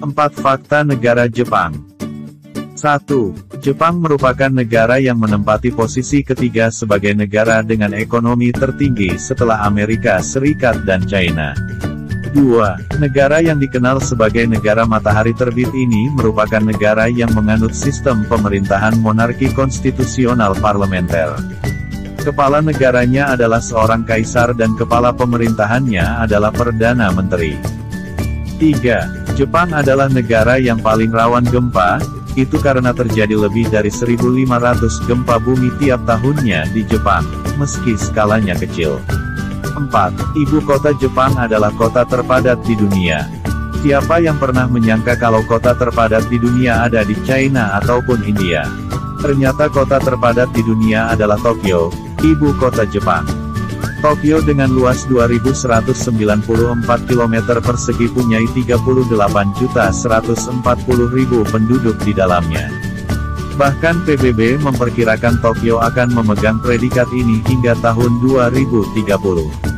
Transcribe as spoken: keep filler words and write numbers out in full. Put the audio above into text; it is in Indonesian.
empat Fakta negara Jepang. satu. Jepang merupakan negara yang menempati posisi ketiga sebagai negara dengan ekonomi tertinggi setelah Amerika Serikat dan China. dua. Negara yang dikenal sebagai negara matahari terbit ini merupakan negara yang menganut sistem pemerintahan monarki konstitusional parlementer. Kepala negaranya adalah seorang kaisar dan kepala pemerintahannya adalah Perdana Menteri. tiga. Jepang adalah negara yang paling rawan gempa, itu karena terjadi lebih dari seribu lima ratus gempa bumi tiap tahunnya di Jepang, meski skalanya kecil. empat. Ibu kota Jepang adalah kota terpadat di dunia. Siapa yang pernah menyangka kalau kota terpadat di dunia ada di China ataupun India? Ternyata kota terpadat di dunia adalah Tokyo, ibu kota Jepang. Tokyo dengan luas dua ribu seratus sembilan puluh empat kilometer persegi punya tiga puluh delapan juta seratus empat puluh ribu penduduk di dalamnya. Bahkan P B B memperkirakan Tokyo akan memegang predikat ini hingga tahun dua ribu tiga puluh.